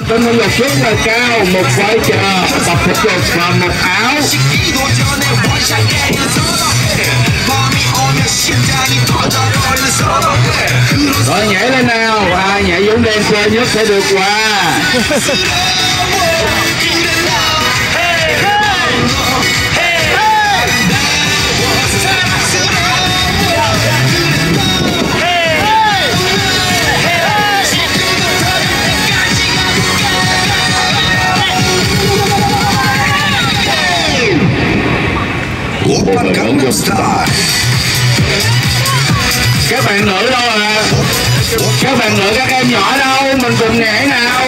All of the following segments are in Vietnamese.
Tinh thần lực rất là cao, một vai trò tập thể dục và một áo. Rồi nhảy lên nào, ai nhảy giống dancer nhất sẽ được quà. Các bạn nữ đâu à? Các bạn nữ, các em nhỏ đâu? Mình cùng nhảy nào.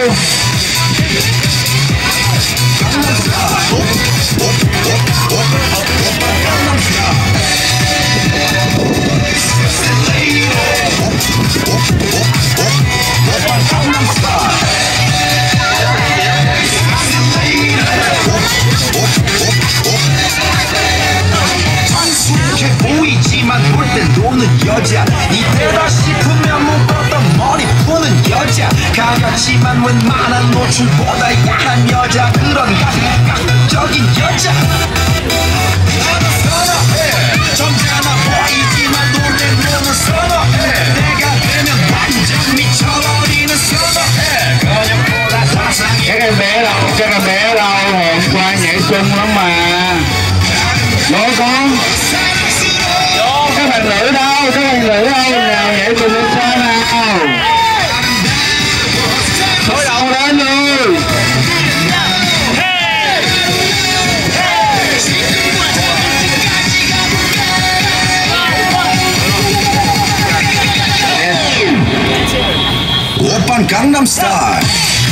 보이지만 볼 땐 노는 여자 이때다 싶으면 묶었던 머리 푸는 여자 가볍지만 웬만한 노출보다 야한 여자 그런 감각적인 여자 나는 선어해 점잖아 보이지만 노래 노는 선어해 내가 되면 완전 미쳐버리는 선어해 그녀보다 사상이 Các em bé đâu? Các em bé đâu? Hôm qua nhảy sung lắm mà. Đó con. Các bạn nữ đâu? Các bạn nữ đâu? Nào nhảy cùng lên xe nào. Khởi động lên rồi. 오빤 강남 스타일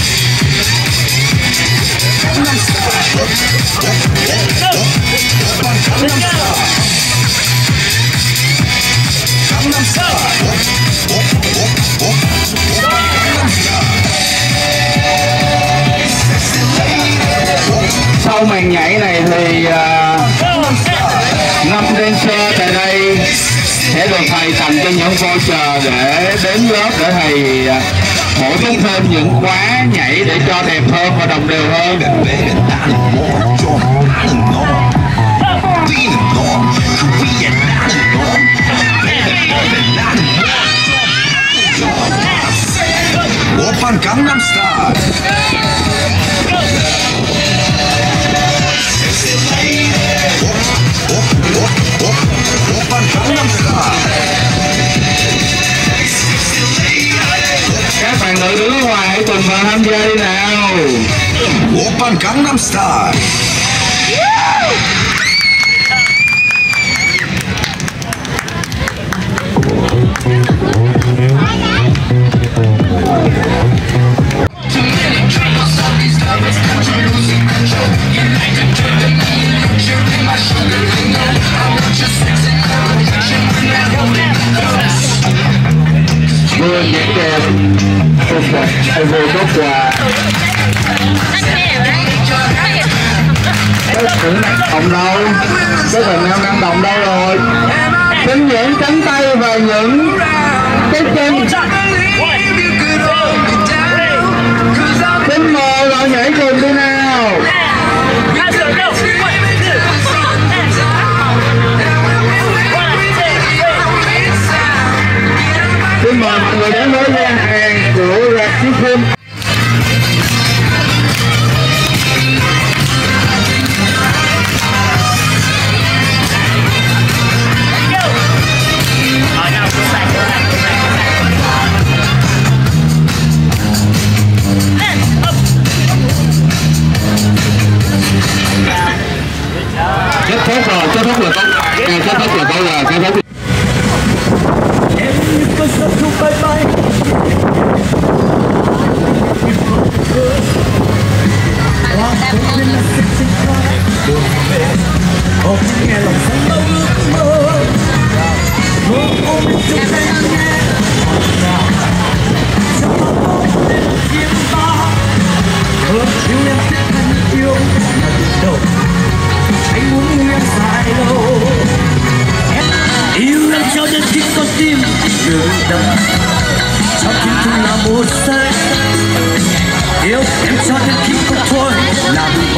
강남 스타일 오빤 강남 스타일 강남 스타일 Sau màn nhảy này thì 5 dancer tại đây sẽ được thầy tặng cho những voucher để đến lớp để thầy bổ túc thêm những khóa nhảy để cho đẹp hơn và đồng đều hơn. 오빤 강남 스타일 오빤 강남 스타일 Các bạn nữ đứng ngoài hãy cùng vào tham gia đi nào. 오빤 강남 스타일 Vừa nhảy đẹp, vừa có quà. Các bạn năng động đâu? Các bạn nam năng động đâu rồi? Xin những cánh tay và những cái chân. Xin mời gọi nhảy cùng đi nào. Xin mời mọi người đến với gian hàng của rạp chiếu phim. Kết thúc rồi, kết thúc là câu là kết thúc. Em như cơn gió thu bay bay hoa cũng nên là xinh xinh khoai đường về ôm nghe lòng xanh bao ước mơ ôm chung tay nghe nào trong mơ ôm đêm chiêm ta ước yêu em thiết thân yêu lần đầu anh muốn em dài lâu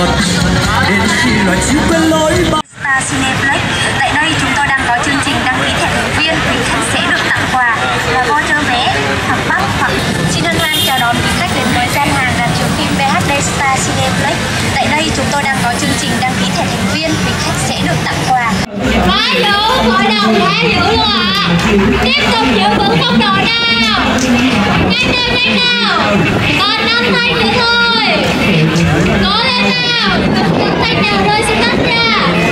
vật đến khi loài chim quên lối bao. Star Cineplex. Tại đây chúng tôi đang có chương trình đăng ký thẻ thành viên, quý khách sẽ được tặng quà là voucher vé hoặc bắp hoặc xin hân hoan chào đón quý khách đến với gian hàng rạp chiếu phim VHD Star Cineplex. Tại đây chúng tôi đang có chương trình đăng ký thẻ thành viên, quý khách sẽ được tặng quà. Quá dữ, hội đồng quá dữ luôn ạ. Tiếp tục giữ vững tốc độ nào. Nhanh nào. Còn 5 thanh nữa thôi. Cố lên nào. Đừng thanh nào rơi xuống đất nha.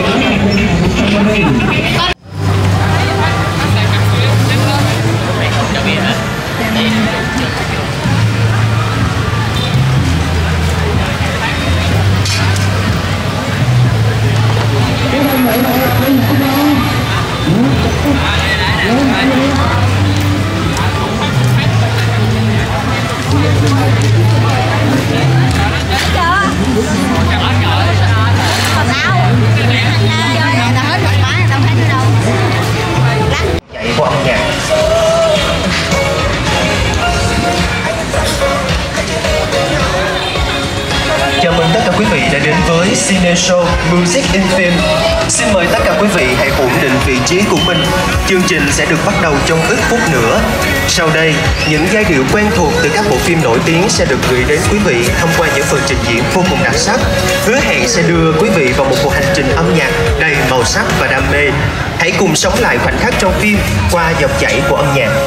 Chạy của âm nhạc. Chào mừng tất cả quý vị đã đến với Cine Show Music in Film. Xin mời tất cả quý vị hãy ổn định vị trí của mình. Chương trình sẽ được bắt đầu trong ít phút nữa. Sau đây, những giai điệu quen thuộc từ các bộ phim nổi tiếng sẽ được gửi đến quý vị thông qua những phần trình diễn vô cùng đặc sắc, hứa hẹn sẽ đưa quý vị vào một cuộc hành trình âm nhạc đầy màu sắc và đam mê. Hãy cùng sống lại khoảnh khắc trong phim qua dòng chảy của âm nhạc.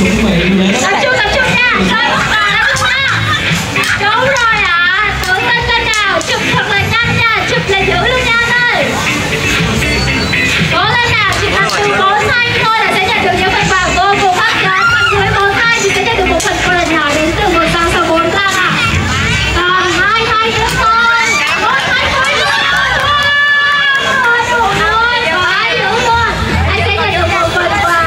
Tập trung nha. Rồi bắt đầu là đúng không? Đúng rồi ạ. Tự tin lên nào. Chụp thật là nhanh nha. Chụp là giữ luôn nha anh ơi. Cố lên nào. Chỉ cần từ 4 giây thôi là sẽ nhận được những phần quà vô cùng hấp dẫn. Còn dưới 4 giây thì sẽ nhận được một phần quà nhỏ đến từ một dòng số 4 ạ. Còn 2 giây nữa thôi. 1 giây cuối nữa. Thôi đủ rồi. Quá dữ luôn. Anh sẽ nhận được một phần quà.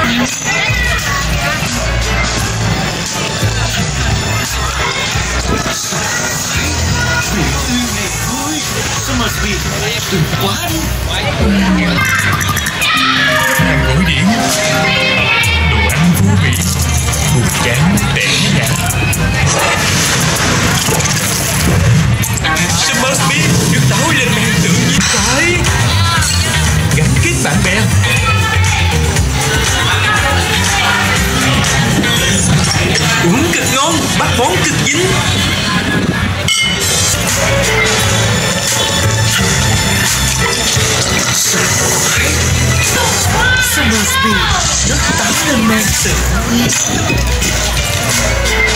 Hàng cổ điển, đồ ăn vô vị, buồn chán tẻ nhạt. Summer Speed được tạo lên men tự nhiên phải gắn kết bạn bè. Uống cực ngon, bắt món cực dính. Summer Speed nước tắm lên men tự nhiên.